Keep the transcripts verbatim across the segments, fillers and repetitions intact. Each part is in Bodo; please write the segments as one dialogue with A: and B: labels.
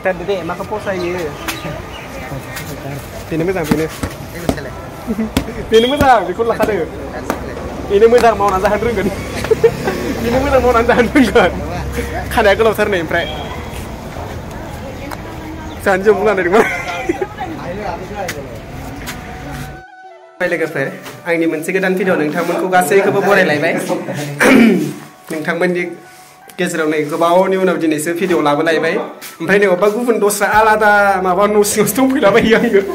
A: แต่เด็กมาเขาโพสใส่ยืดปีนี้ไม่สั่งปีนี้ปีนี้ไม่สั่งปีคุณราคาเดิมปีนี้ไม่สั่งมองนันจะหันเรื่องกันปีนี้ไม่สั่งมองนันจะหันเรื่องกันขนาดก็เราเสนอแปรฉันจมกันเลยดีมั้ยไปเลยกันเพื่ออันนี้มันสิ่งดันพิโดหนึ่งทางมันกูกาเซ่ก็บ่บ่ได้ไหลไปหนึ่งทางมันดิเกสเราในกระเป๋านิ้วเราจะในซื้อวิดีโอลาไปไหลไปมันให้เนี่ยว่ากูฟันโดสอาลาดามาว่านูสิงสตุ้งไปแล้วไปยังอยู่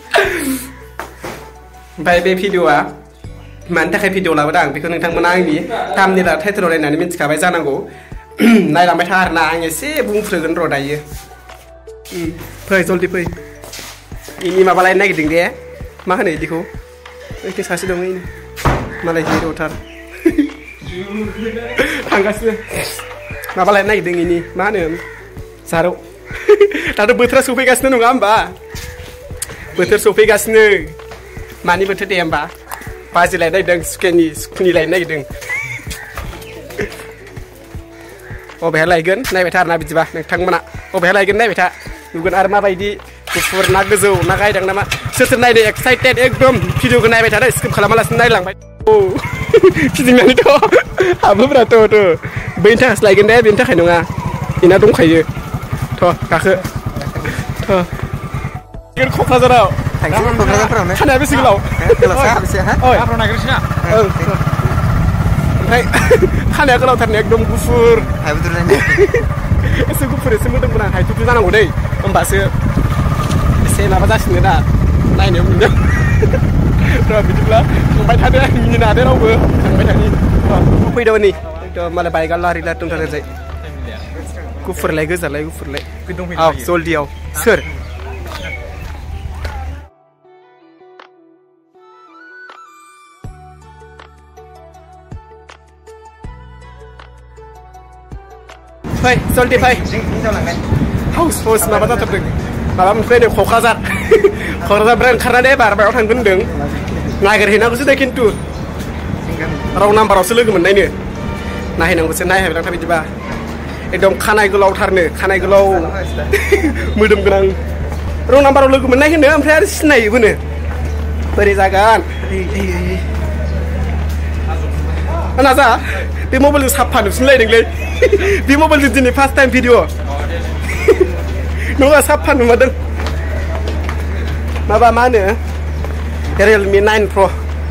A: ไปไปวิดีโออ่ะมันถ้าใครวิดีโอลาไปดังพี่คนหนึ่งทางมันนั่งนี่ทำนี่แหละให้ตัวเราในนั้นมันจะไปจ้านังกูนายเราไม่ทานนางไงเซ่บุ้งเฟื่องรอได้ยังเพื่อโซลที่เพื่ออินี่มาอะไรนั่งกินเดียมาขนาดนี้กูไอ้ที่สาสิดงini malah jadi otar tanggasnya ngapa lain naik dengan ini mana saru tadi betul sufi gasnya nunggu amba betul sufi gasnya mani betul dia amba pasti lain naik dengan skeni skeni lain naik dengan oh behel lagi kan naik betar nabi jiba naik tang mana oh behel lagi kan naik betar bukan arma bayi kufur nak gezu nak air dengan nama sesuatu naik excited ekdom video kan naik betar skip kalau malas naik lang bayi oh jadinya itu apa berarti tuh bintang selain kan deh bintang kayak nunga ini dong kayak tuh kakek tuh kan kok aja tau kan habis sih kalau kalau saya habis ya oh apa nak kerja oh kan ya kalau ternyata ekdom kufur habis tuh nih itu kufur itu mudah mudahan hai tuh jangan udah membahas saya napa sih nih dah lain ya mudah rồi bị chụp lá không phải thấy đấy nhìn nào đấy đâu vừa không phải thấy đi quay đâu đi cho mà là bài cái lari là tung ra đấy cú phật lại cứ giật lại cú phật lại à sol điều sửa thôi sol đi thôi house house mà bắt đầu tập được mà mình phải được khổ khá giật khổ ra brand karena deh bar bar orang gendeng ngajarin aku sudah kintu orang nampak orang selug mana ini nah ini aku senai bilang tapi coba edom kanai gelau tarne kanai gelau mudem genang orang nampak orang selug mana ini ampai ada senai pun nih perizakan anasa di mobil itu sapan senai dengle di mobil itu jenis first time video nunggu sapan madengมาบ้ามาเนี่ยเรียลมีไนน์ Pro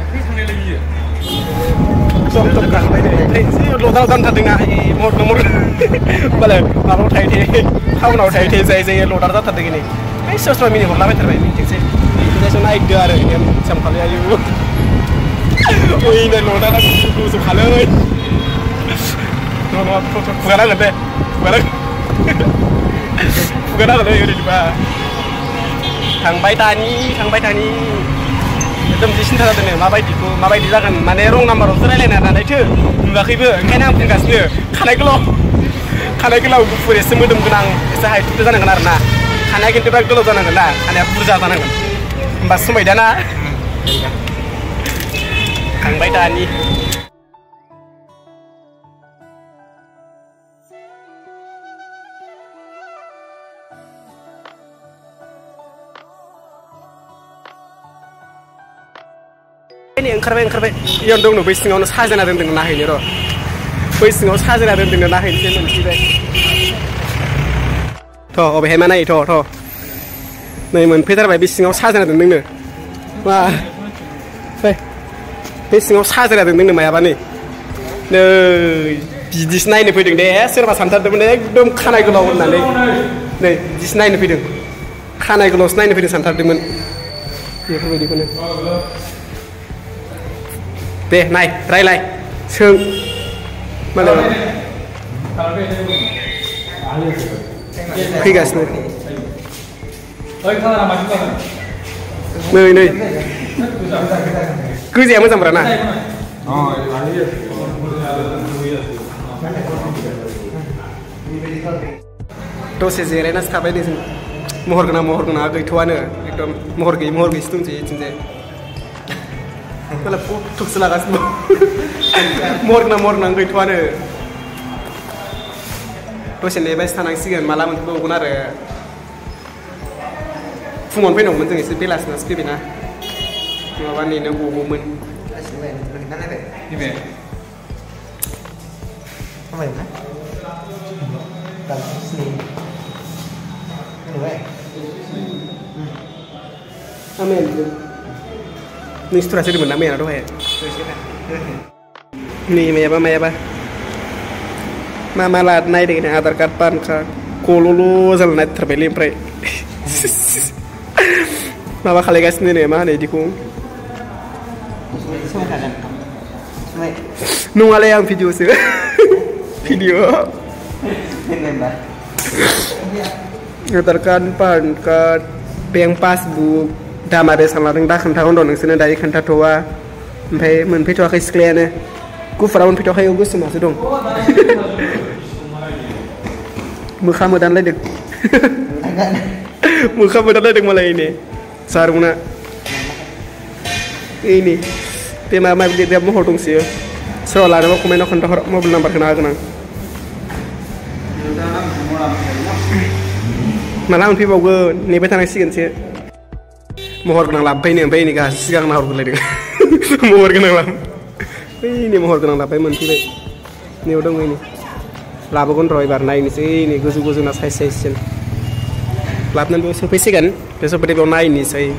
A: ส่งจบกันไปเนี่ยไอ้ที่โหลดเอาตอนทัดดึงอ่ะไอ้หมดหมดมาเลยมาลงไทยทีเข้าเราไทยทีใจใจโหลดเอาตอนทัดดึงนี่ไอ้โซเชียลมีเดียของเราไม่ถึงไปจริงสิแต่ส่วนไอ้เดือดเลยเนี่ยสำคัญเลยอยู่โอ้ยเนี่ยโหลดเอาตอนดูสุขเลยโหลดเอาฟูกันได้กันเด้ฟูกันได้ฟูกันได้กันเลยอยู่ดีป่ะทางใบตานี้ทางใบตานี้เติมดิฉันท่าตัวเนี่ยมาใบดีกูมาใบดีแล้วกันมาในโรงน้ำมันเราจะได้เลยนะได้ชื่อมึงก็คือแค่น้ำพึ่งกัสเนี่ยขนาดก็เราขนาดก็เราบุฟเฟ่ต์สมุดดมกันสหายทุกท่านกันนะขนาดกินตัวก็เราจะนั่งกันนะขนาดผู้จ่าจะนั่งกันบัสสมัยเดียนะทางใบตานี้ini angker angker yang dong nu bising orang sahaja nak dengan nahin itu, bising orang sahaja nak dengan nahin sih mesti deh. Toh, obat hemat naik toh toh. Nih, men Peter bay bising orang sahaja nak dengan nih. Wah, hei, bising orang sahaja nak dengan nih apa nih? Nih, bisnis naik nih puding deh, serba santai deh, nih, dom kanai gelau nanti. Nih, bisnis naik nih puding, kanai gelau naik nih puding santai deh men. Iya, apa di mana? Deh, naik, rai lai, sung, mana? Pigas nih, nih nih, cứ gì em mới làm rồi này? Tôi sẽ dễ đấy, nó sẽ đi xin, mohor kena mohor kena cái thua nữa, ekdom mohor cái mohor cái stung gì chính thế. Malah putus selagas mor na mor nang gitu ada. Terus ini best tanang sih kan malam untuk guna re फुङावनो फैनांगौमोन जों एसे बेलासिनासो फैबाय ना नङाबा नेनो बबावमोन Amin. Ini setelah saya dimana amin atau ya? Nih, maya apa maya apa? Mama lat naik dengan atar karpan ke kololo jalan naik terbeli pre. Mama kali guys ini nih mah nih dikung. Nunggu yang video sih. Video. Atar karpan ke bank passbook. Dah ada salah dah kentang orang nang sini dari kentang tua, sampai menpitau ke sekalian ni, ku faraun pitau ke August masih dong. Muka mudan lagi, muka mudan lagi malah ini, sarungna ini, tema mama dia mau hotung sih, soalnya ada mau komen nak kentang mobil number kena kena. Malah orang people gue ni betul nasi kan sih. Mohor kenang lampai ni, lampai ni kah siang nahor kulai dek. Mohor kenang lam, ini mohor kenang lampai menti dek. Ni udah ini, laba kon roy barna ini sih, ini gusu gusu nas high session. Lab nanti besok pesi kan, besok pada bawa naik ni saya.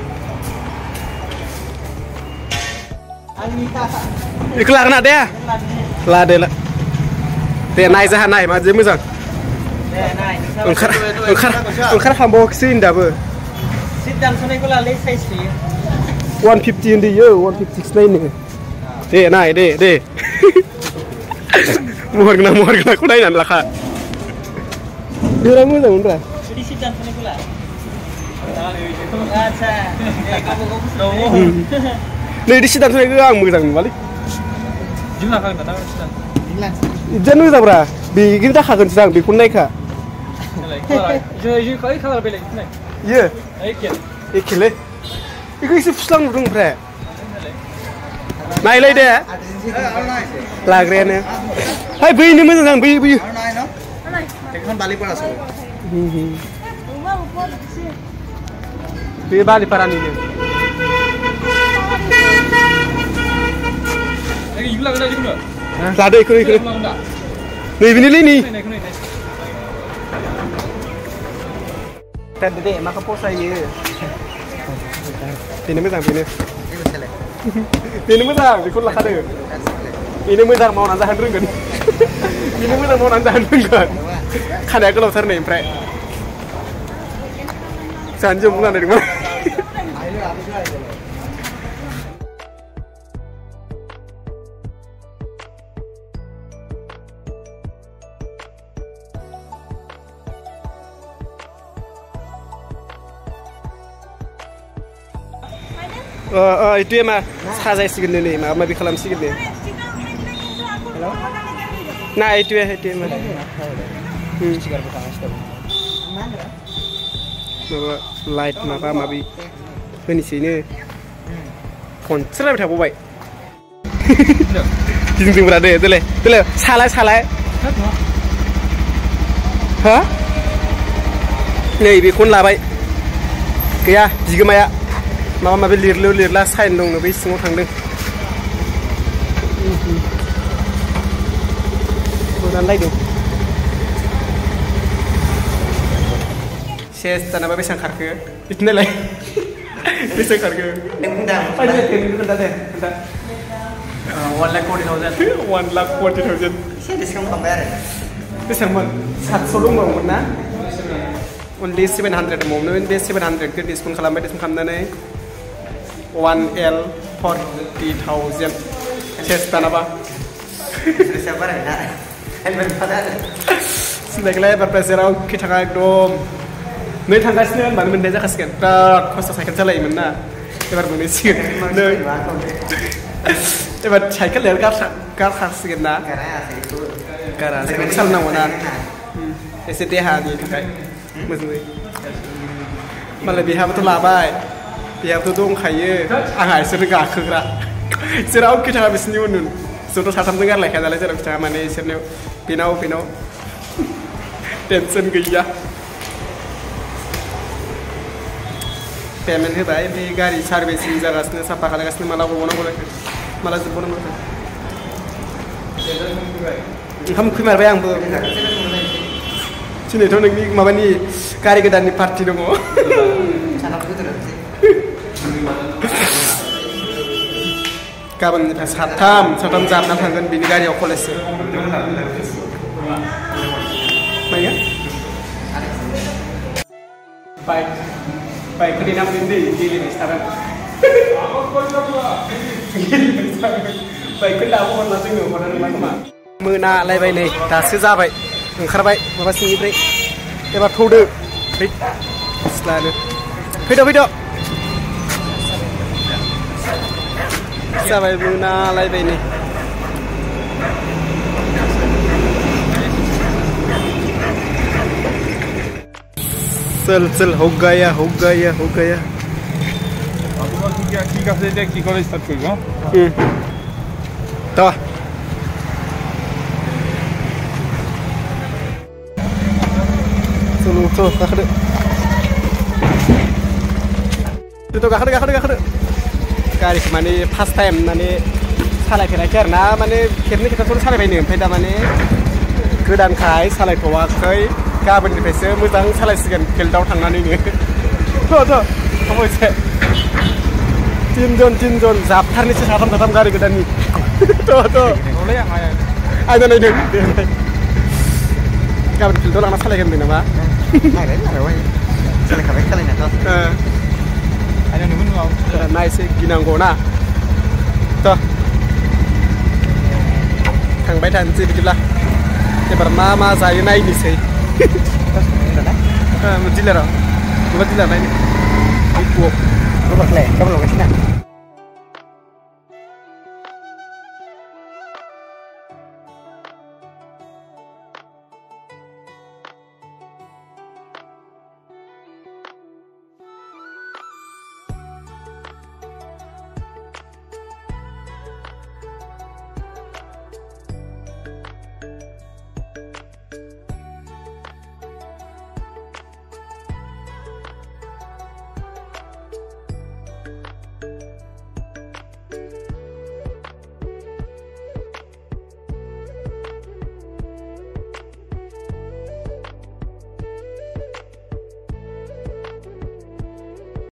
A: Ikhlas nak dia? Lah dia lah. Dia naik sah naik, macam mana? Engkar, engkar, engkar hambok sih indah ber.
B: Sidang sana itu lalai saya sih.
A: one fifty ini ya, one fifty six nine ni. Deh, naik deh, deh. Muhar kena, muhar kena, kau naik nak kah? Dia orang mana undra?
B: Jadi sidang sana itu lah. Acha, kamu kamu tahu.
A: Nih di sidang sana itu ang mungkin balik.
B: Jumlah kali tak tahu sidang.
A: Jenuh tak berah? Bikin tak kah sidang, bikin naik kah?
B: Jadi jadi kau kalau balik naik.
A: Iya.
B: Ikhlas.
A: Ikhlas. Ikhlas itu pulang dong bre. Naik lagi deh. Lagi ni. Hai bui ni mana sang bui bui.
B: Naik no. Naik. Tekan balik pada sore.
A: Hmm. Bui balik pada ni.
B: Lagi jumlah kita jumlah.
A: Lada ikut ikut. Ni ini ni. Tadi deh, maka posa ye. Ini mana ini? Ini mana? Ikut lah kada. Ini mana mau nanti handrung kan? Ini mana mau nanti handrung kan? Kada aku langsung nih, pre. Sanjung mana dari mana? Oh, itu ya mah, saya sih gini nih, mah, mah bikalam sih gini. Nah itu ya, itu ya mah. Hmm. Bawa light apa mah bi, ini sini. Konser apa tahu baik? Jing-jing berada itu le, itu le, salah salah. Hah? Nih bikun lah baik. Kaya, jika maya. Mama mabil lir lir lah sign dong nabi semua thang deng. Bukan lagi dong. Ses tanah babi sang karke, itu nilai. Bisa karke.
B: Endang.
A: Aja kan kita deh, kita.
B: One lakh forty thousand.
A: One lakh forty thousand.
B: Saya diskon tambah.
A: Bisa mon, satu sulung mau mana? Only seven hundred mau, only seven hundred ke diskon kalau mau diskon kamu nane. one L forty thousand. Ses tanah apa?
B: Siapa ya? Helmet pada.
A: Sebagai berpresera kita kagak dom. Nih tangga sini kan, mana mendeja kasih kan? Kos cycle jalan ini mana? Ebar mana sih? Nih. Ebar cycle lewat kar kar kasih kan?
B: Karena itu.
A: Karena saya kesal nang mana? S T H ni kakak. Maksudnya. Malah biar betul labai. Biar betul dong kaya. Angai serga kerja. Serau kita habis nyunun. Sudah satam dengar lah kalau saya bicara mana sernya pinau pinau. Tension gaya. Payment होबाय ओमफ्राय गारि सार्भिसिं जागासिनो साफा खालामगासिनो माला गबावनांगौ माला जोबबावनांगौ ओंखाम उखैमारबाय आंबो दिनैथ' नोंनि माबानि गारि गोदाननि पार्टि दङ गाबोननिफ्राय साथाम साथाम जाबना थांगोन बिनि गारियाव कलेजसिम माया बाइक बाइकनि नाम दिनै गेलेनाय थागोन बाइकखौ दाबो हरला जोङो हरनो नङा खोमा मोनालायबाय नै दासो जाबाय ओंखारबाय माबा सिंनिफ्राय एबार थौदो सिथ्लानो फैद' फैद' जाबाय मोनालायबाय नै चल चल हो गया हो गया हो गया
C: ঠিক আছে এটা কি করে স্টার্ট করব
A: হুম তো চলো চলো গাখোদो itu गाखोदो गाखोदो गाखोदो गारिखौ माने फार्स्ट टाइम माने सालायफेराखै आरो ना माने खेबनै खेबथामखौनो सालायबायनो ओमफ्राय दा माने गोदानखाय सालायथ'वाखै गाबोननिफ्रायसो मोजां सालायसिगोन फिल्डआव थांनानैनो थ' थ' अबयसे तिनजन तिनजन जाबथारनोसै साथाम साथाम गारि गोदाननि थ' थ' आं नायदों गाबोन फिल्डआव लांना सालायगोन होनदों नामा
B: सालायखाबाय सालायनायाथ'
A: नायसै गिनांगौ ना थ' थांबाय थानोसै बिदिब्ला एबार मा मा जायो नायनोसै dilar, bukan dilar lainnya. Ibu,
B: lu bakal ya, kamu lo kesini.